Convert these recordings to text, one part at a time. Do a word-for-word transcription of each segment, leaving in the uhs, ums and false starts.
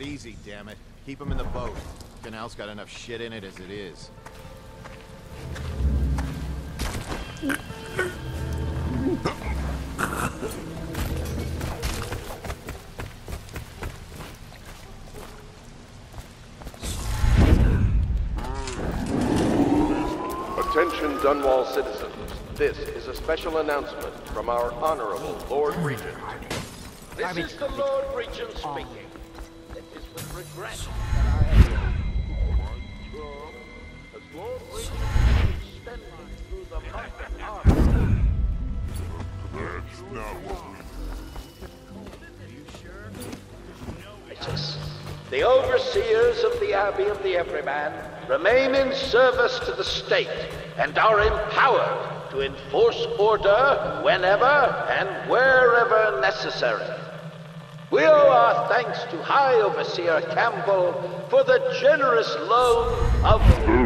But easy, damn it. Keep him in the boat. Canal's got enough shit in it as it is. Attention Dunwall citizens. This is a special announcement from our Honorable Lord Regent. This is the Lord Regent speaking. It is with regret that I have as Lord Regent extending through the mountain army. That's not what we... The overseers of the Abbey of the Everyman remain in service to the state and are empowered to enforce order whenever and wherever necessary. We owe our thanks to High Overseer Campbell for the generous loan of...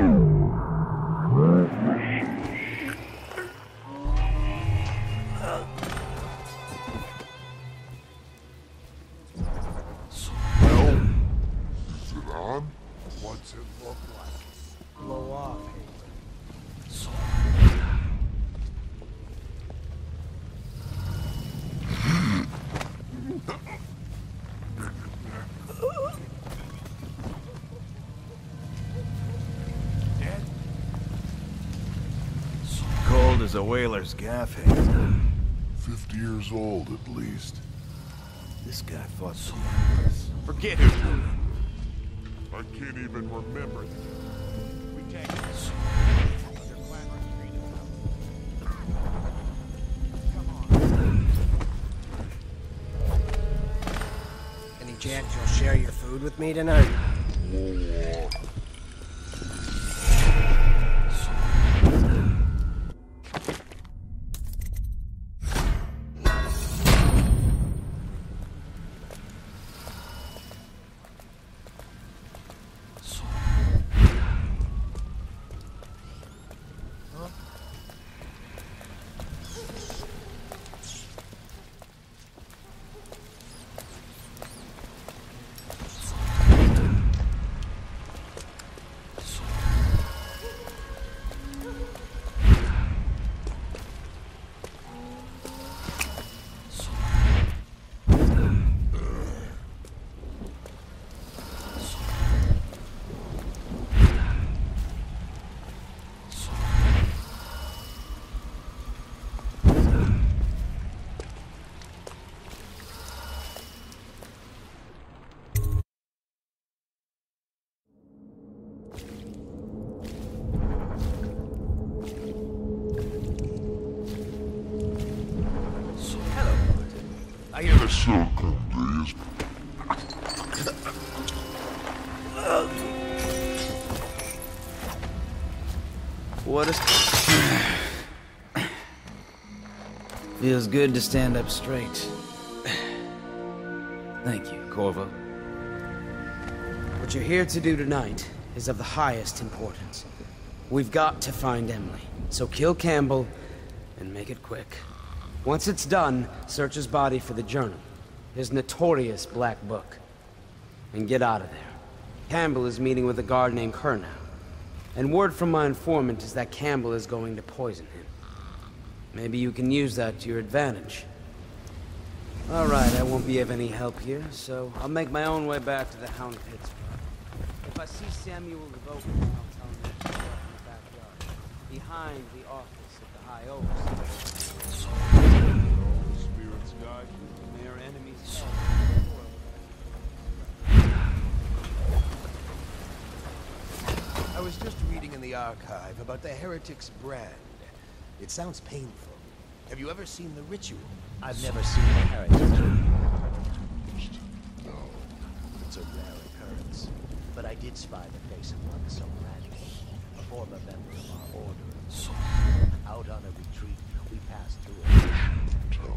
What's it look like? Blow off, Dead? Cold as a whaler's gaff head. Fifty years old, at least. This guy fought some emperors. Forget it! I can't even remember that. We take it. Any chance you'll share your food with me tonight? I hear the Welcome, please. What is... Feels good to stand up straight. Thank you, Corvo. What you're here to do tonight is of the highest importance. We've got to find Emily, so kill Campbell and make it quick. Once it's done, search his body for the journal, his notorious black book, and get out of there. Campbell is meeting with a guard named Kernow, and word from my informant is that Campbell is going to poison him. Maybe you can use that to your advantage. All right, I won't be of any help here, so I'll make my own way back to the Hound Pits. If I see Samuel Devotion, I'll tell him to show up in the backyard, behind the office of the High Overseer. spirits guide. May our enemies... I was just reading in the archive about the Heretic's brand. It sounds painful. Have you ever seen the ritual? I've never seen the Heretic. No. It's a rare occurrence. But I did spy the face of one so radical, a former member of our order. Out on a retreat, we passed through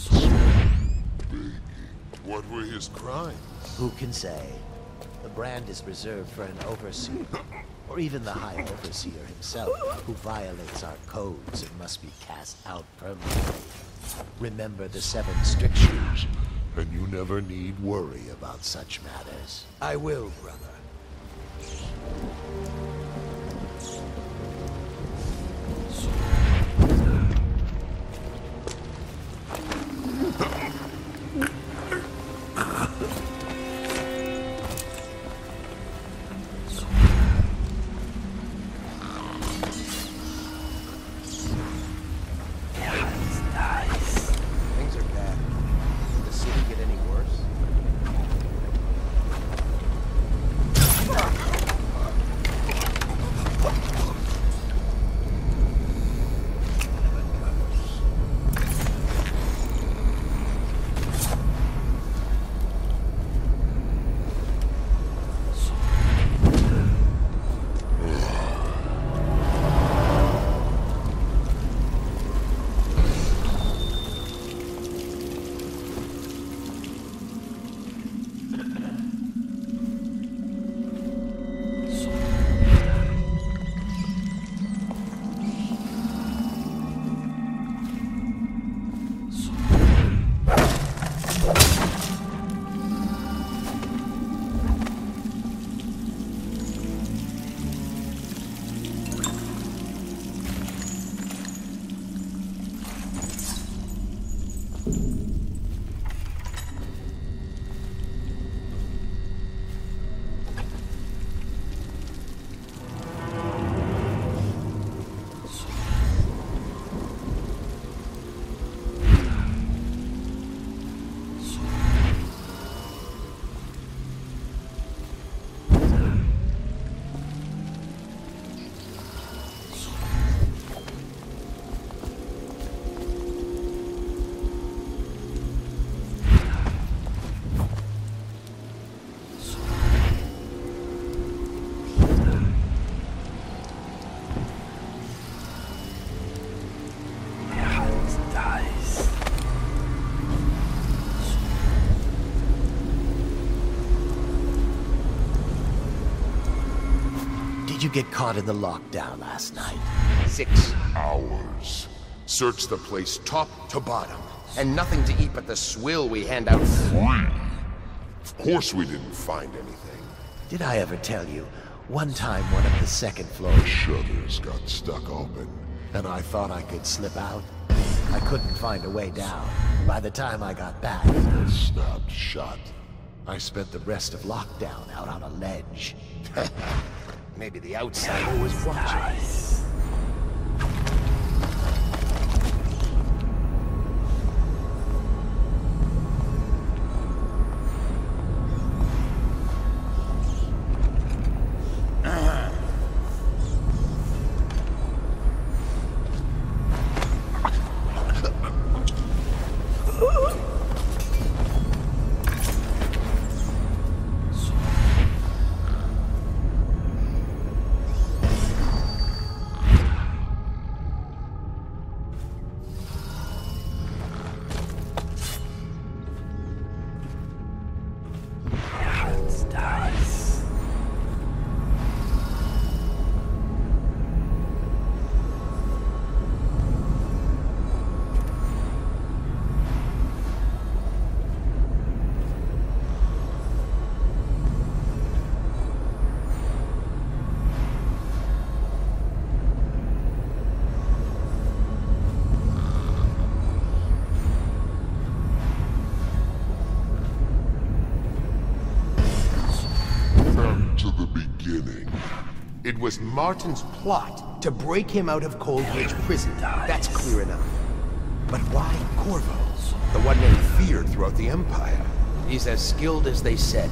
it. What were his crimes? Who can say? The brand is reserved for an overseer, or even the High Overseer himself, who violates our codes and must be cast out permanently. Remember the seven strictures? And you never need worry about such matters. I will, brother. Things are bad. Did the city get any worse? Did you get caught in the lockdown last night? Six Hours. Search the place top to bottom. And nothing to eat but the swill we hand out free. Of course we didn't find anything. Did I ever tell you, one time one of the second floor Shutters got stuck open. and I thought I could slip out? I couldn't find a way down. By the time I got back, It snapped shut. I spent the rest of lockdown out on a ledge. Maybe the outsider was watching. To the beginning. It was Martin's plot to break him out of Coldridge Prison. That's clear enough. But why Corvo? The one they feared throughout the Empire. He's as skilled as they said.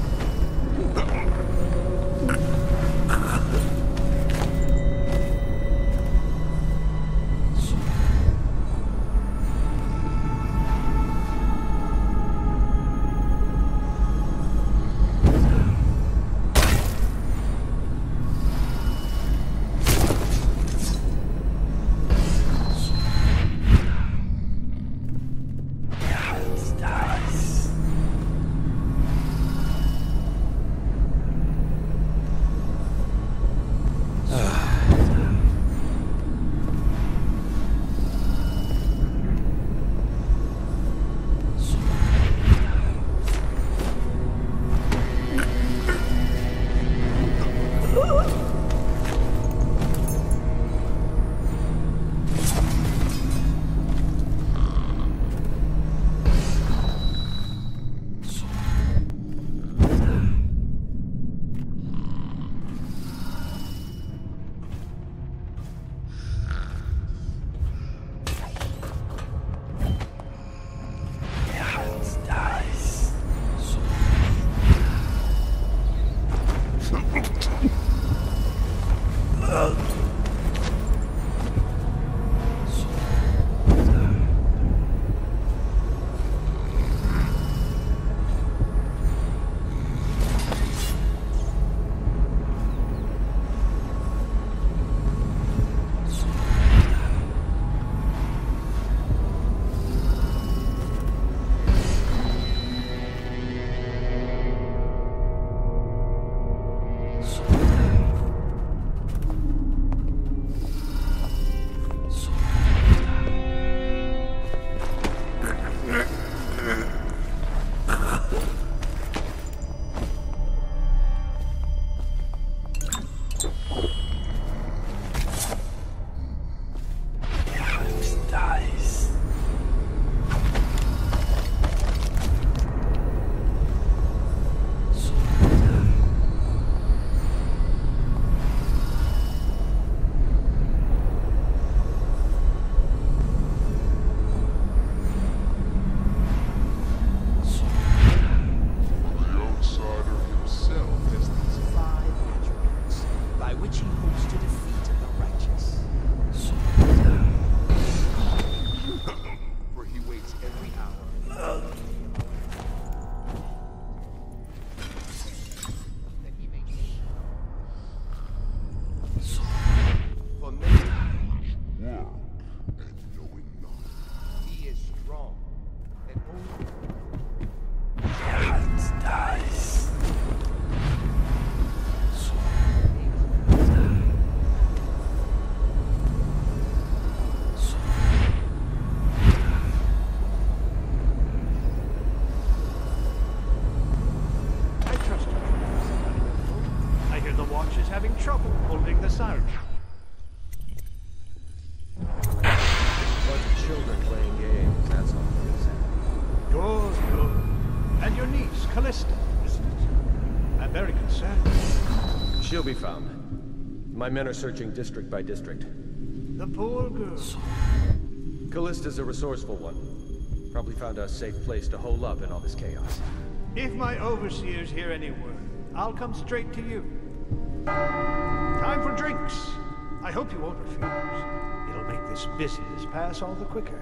sir? She'll be found. My men are searching district by district. The poor girl. Callista's a resourceful one. Probably found a safe place to hole up in all this chaos. If my overseers hear any word, I'll come straight to you. Time for drinks. I hope you won't refuse. It'll make this business pass all the quicker.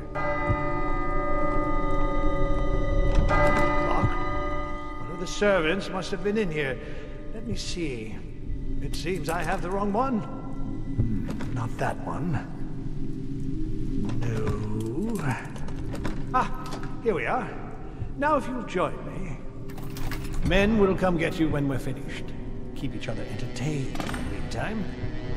Locked? One of the servants must have been in here. Let me see. It seems I have the wrong one. Hmm, not that one. No. Ah, here we are. Now if you'll join me. Men will come get you when we're finished. Keep each other entertained in the meantime.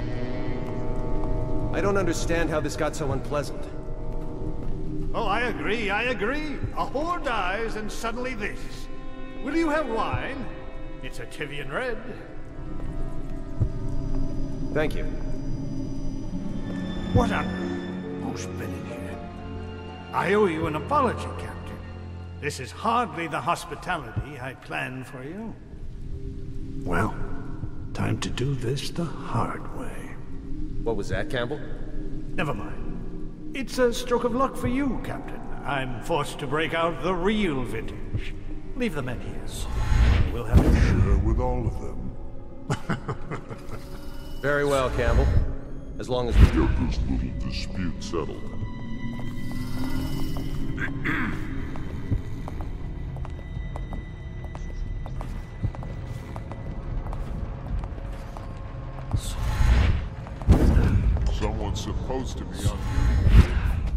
I don't understand how this got so unpleasant. Oh, I agree, I agree. A whore dies and suddenly this. Will you have wine? It's a Tivian Red. Thank you. What a... Who's been in here? I owe you an apology, Captain. This is hardly the hospitality I planned for you. Well, time to do this the hard way. What was that, Campbell? Never mind. It's a stroke of luck for you, Captain. I'm forced to break out the real vintage. Leave the men here. We'll have a share with all of them. Very well, Campbell. As long as we get this little dispute settled. Someone's supposed to be on here.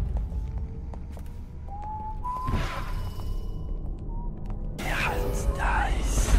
Dies.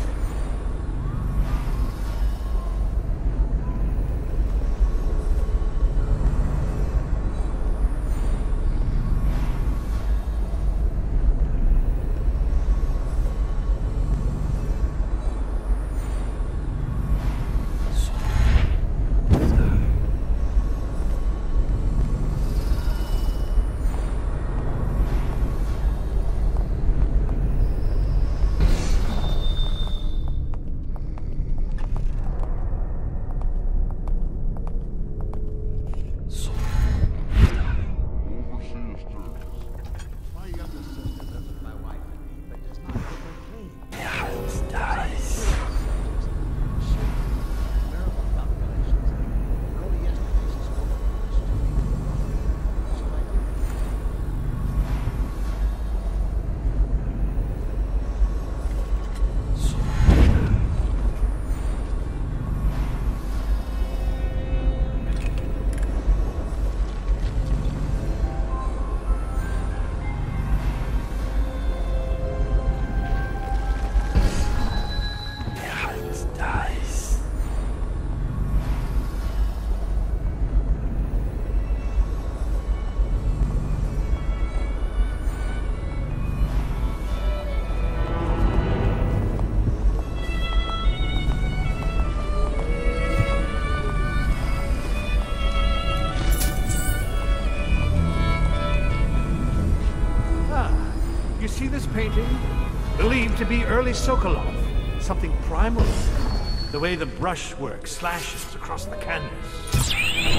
Painting, believed to be early Sokolov, something primal. The way the brushwork slashes across the canvas.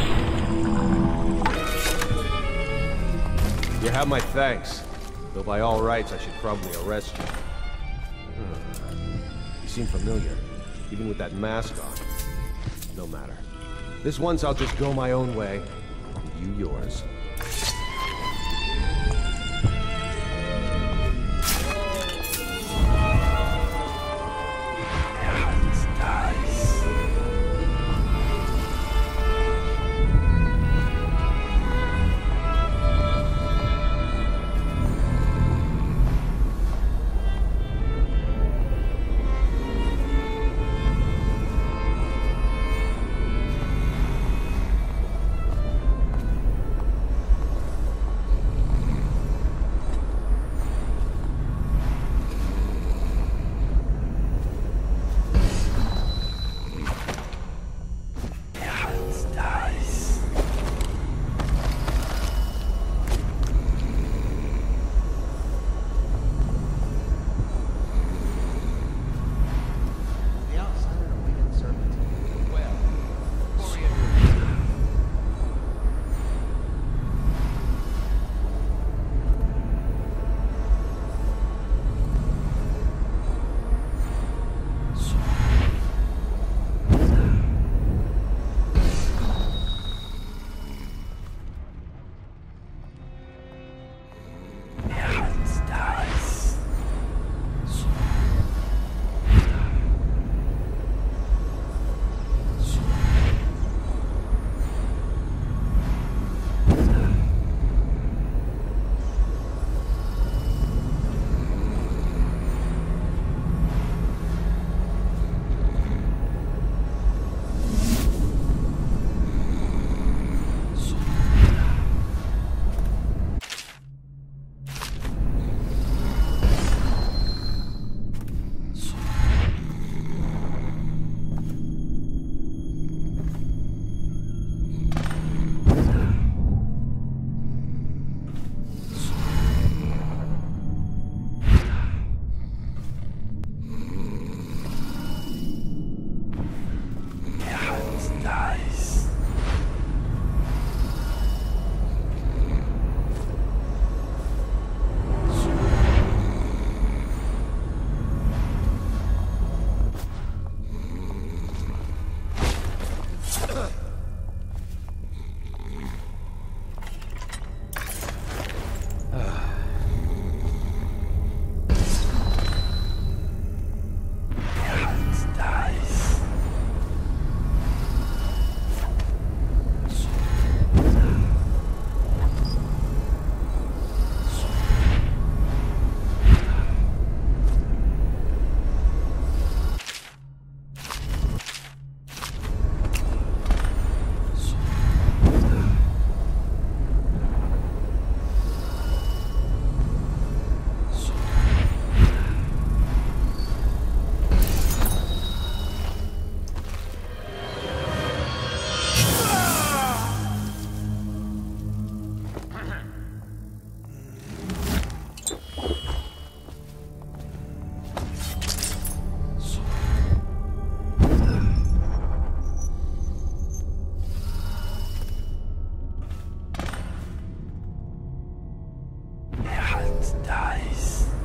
You have my thanks. Though by all rights, I should probably arrest you. You seem familiar, even with that mask on. No matter. This once I'll just go my own way, and you yours. dies.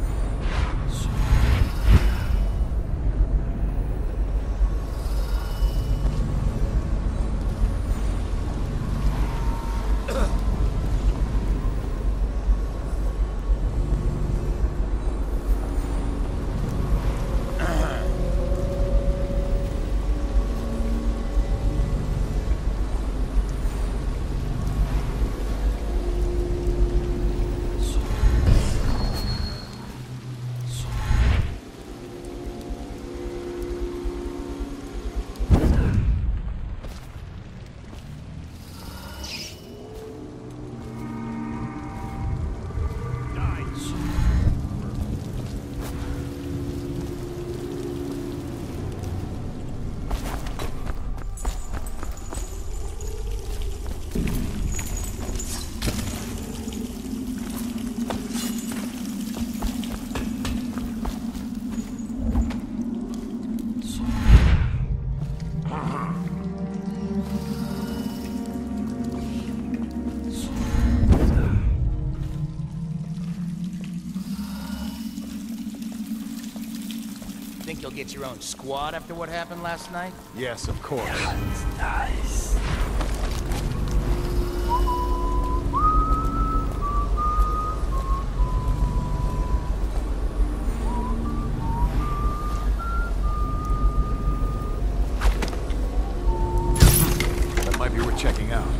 Think you'll get your own squad after what happened last night? Yes, of course. Nice. That might be worth checking out.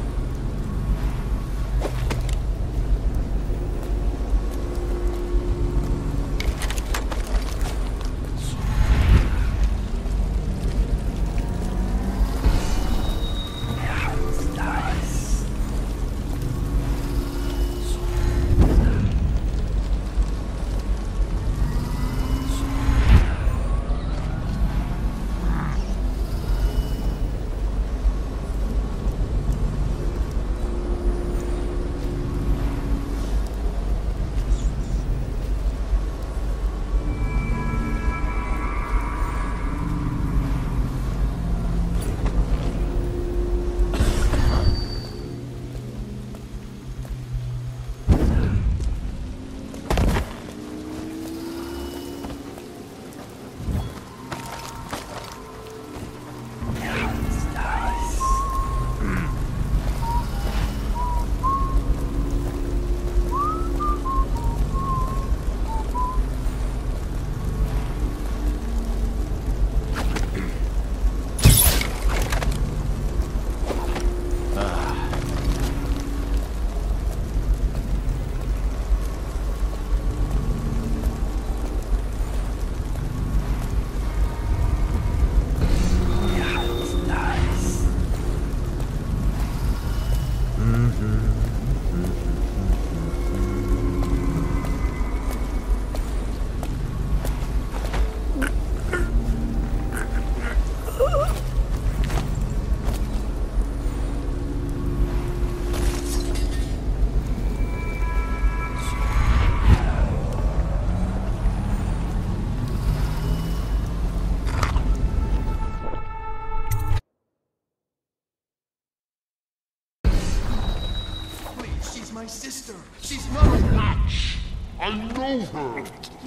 My sister. She's not a witch. I know her.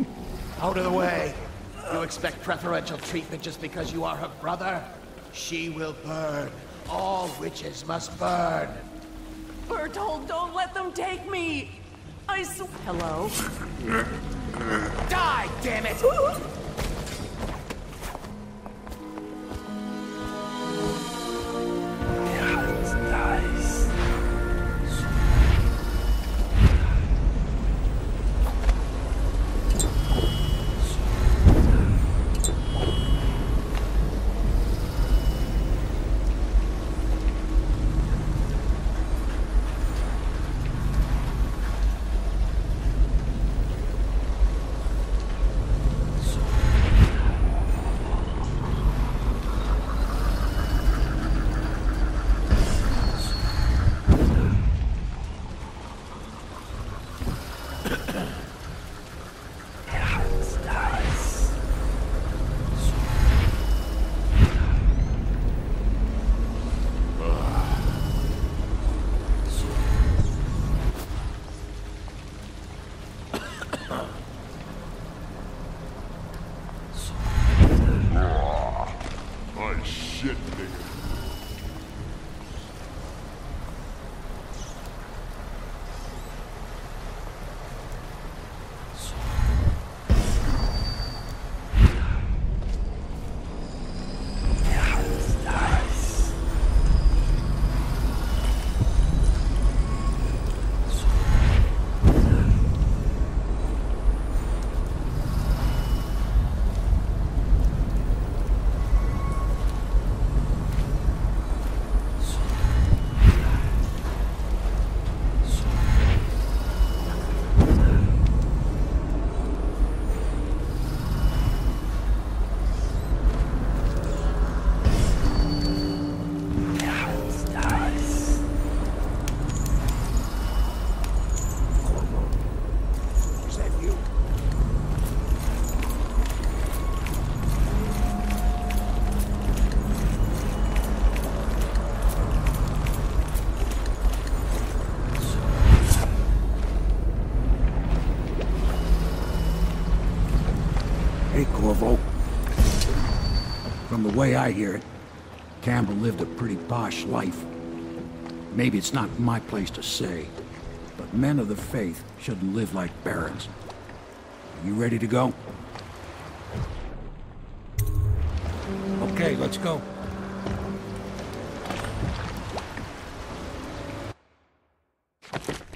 Out of the way. You expect preferential treatment just because you are her brother? She will burn. All witches must burn. Bertold, don't let them take me. I sw- Hello? Die, damn it! Nice. So Corvo. From the way I hear it, Campbell lived a pretty posh life. Maybe it's not my place to say, but men of the faith shouldn't live like barons. Are you ready to go? Okay, let's go. You